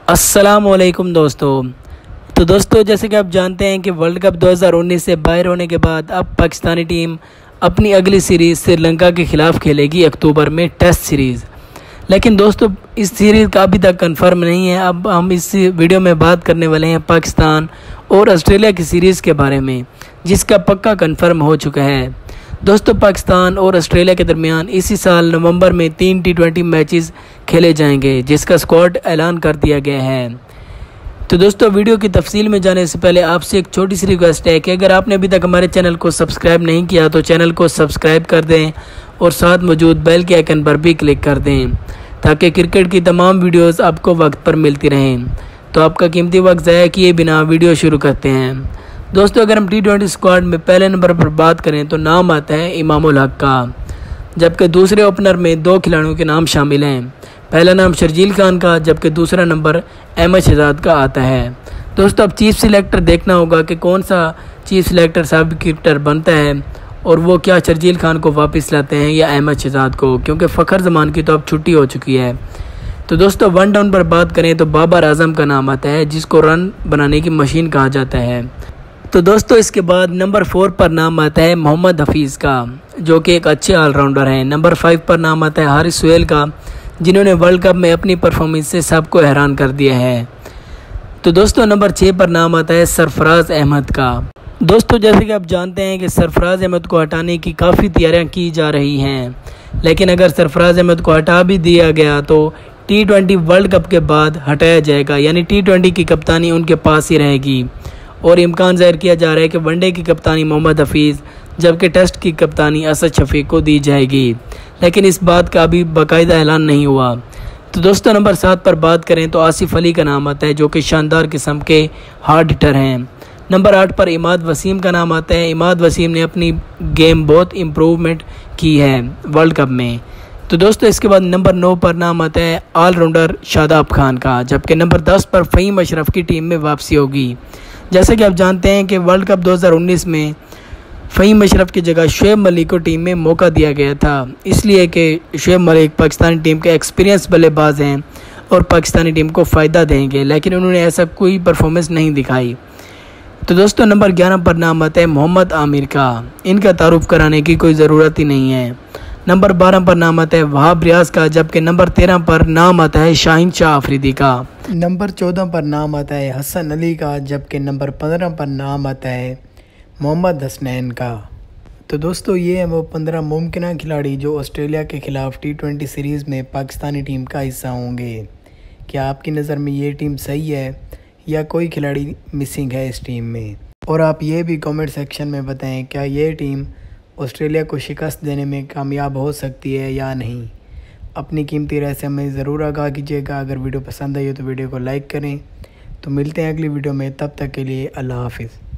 अस्सलामुअलैकुम दोस्तों। तो दोस्तों, जैसे कि आप जानते हैं कि वर्ल्ड कप 2019 से बाहर होने के बाद अब पाकिस्तानी टीम अपनी अगली सीरीज़ श्रीलंका के ख़िलाफ़ खेलेगी अक्टूबर में टेस्ट सीरीज़। लेकिन दोस्तों, इस सीरीज़ का अभी तक कंफर्म नहीं है। अब हम इस वीडियो में बात करने वाले हैं पाकिस्तान और ऑस्ट्रेलिया की सीरीज़ के बारे में, जिसका पक्का कंफर्म हो चुका है। दोस्तों, पाकिस्तान और ऑस्ट्रेलिया के दरमियान इसी साल नवंबर में 3 T20 मैचेस खेले जाएंगे, जिसका स्क्वाड ऐलान कर दिया गया है। तो दोस्तों, वीडियो की तफसील में जाने से पहले आपसे एक छोटी सी रिक्वेस्ट है कि अगर आपने अभी तक हमारे चैनल को सब्सक्राइब नहीं किया तो चैनल को सब्सक्राइब कर दें और साथ मौजूद बेल के आइकन पर भी क्लिक कर दें, ताकि क्रिकेट की तमाम वीडियोस आपको वक्त पर मिलती रहें। तो आपका कीमती वक्त ज़ाया किए बिना वीडियो शुरू करते हैं। दोस्तों, अगर हम T20 स्क्वाड में पहले नंबर पर बात करें तो नाम आता है इमामुल हक का, जबकि दूसरे ओपनर में 2 खिलाड़ियों के नाम शामिल हैं। पहला नाम शर्जील खान का, जबकि दूसरा नंबर अहमद शहजाद का आता है। दोस्तों, अब चीफ सिलेक्टर देखना होगा कि कौन सा चीफ सिलेक्टर सब क्रिकेटर बनता है और वो क्या शर्जील खान को वापस लाते हैं या अहमद शहजाद को, क्योंकि फ़खर जमान की तो अब छुट्टी हो चुकी है। तो दोस्तों, 1 डाउन पर बात करें तो बाबर आजम का नाम आता है, जिसको रन बनाने की मशीन कहा जाता है। तो दोस्तों, इसके बाद नंबर 4 पर नाम आता है मोहम्मद हफीज़ का, जो कि एक अच्छे ऑलराउंडर हैं। नंबर 5 पर नाम आता है हारिस सुहेल का, जिन्होंने वर्ल्ड कप में अपनी परफॉर्मेंस से सबको हैरान कर दिया है। तो दोस्तों, नंबर 6 पर नाम आता है सरफराज अहमद का। दोस्तों, जैसे कि आप जानते हैं कि सरफराज अहमद को हटाने की काफ़ी तैयारियां की जा रही हैं, लेकिन अगर सरफराज अहमद को हटा भी दिया गया तो T20 वर्ल्ड कप के बाद हटाया जाएगा, यानी T20 की कप्तानी उनके पास ही रहेगी। और इम्कान ज़ाहिर किया जा रहा है कि वनडे की कप्तानी मोहम्मद हफीज़, जबकि टेस्ट की कप्तानी असद शफीक को दी जाएगी, लेकिन इस बात का अभी बाकायदा ऐलान नहीं हुआ। तो दोस्तों, नंबर 7 पर बात करें तो आसिफ अली का नाम आता है, जो कि शानदार किस्म के हार्ड हिटर हैं। नंबर 8 पर इमाद वसीम का नाम आता है। इमाद वसीम ने अपनी गेम बहुत इम्प्रूवमेंट की है वर्ल्ड कप में। तो दोस्तों, इसके बाद नंबर 9 पर नाम आता है ऑलराउंडर शादाब खान का, जबकि नंबर 10 पर फ़हीम अशरफ की टीम में वापसी होगी। जैसे कि आप जानते हैं कि वर्ल्ड कप 2019 में फ़हीम अशरफ की जगह शुएब मलिक को टीम में मौका दिया गया था, इसलिए कि शुएब मलिक पाकिस्तानी टीम के एक्सपीरियंस बल्लेबाज हैं और पाकिस्तानी टीम को फ़ायदा देंगे, लेकिन उन्होंने ऐसा कोई परफॉर्मेंस नहीं दिखाई। तो दोस्तों, नंबर 11 पर नाम आता है मोहम्मद आमिर का। इनका तारुफ कराने की कोई ज़रूरत ही नहीं है। नंबर 12 पर नाम आता है वहाब रियाज का, जबकि नंबर 13 पर नाम आता है शाहीन शाह अफरीदी का। नंबर 14 पर नाम आता है हसन अली का, जबकि नंबर 15 पर नाम आता है मोहम्मद हसनैन का। तो दोस्तों, ये हैं वो 15 मुमकिन खिलाड़ी जो ऑस्ट्रेलिया के ख़िलाफ़ T20 सीरीज़ में पाकिस्तानी टीम का हिस्सा होंगे। क्या आपकी नज़र में ये टीम सही है या कोई खिलाड़ी मिसिंग है इस टीम में? और आप ये भी कमेंट सेक्शन में बताएं, क्या ये टीम ऑस्ट्रेलिया को शिकस्त देने में कामयाब हो सकती है या नहीं। अपनी कीमती राय से हमें ज़रूर आगाह कीजिएगा। अगर वीडियो पसंद आई हो तो वीडियो को लाइक करें। तो मिलते हैं अगली वीडियो में, तब तक के लिए अल्लाह हाफिज़।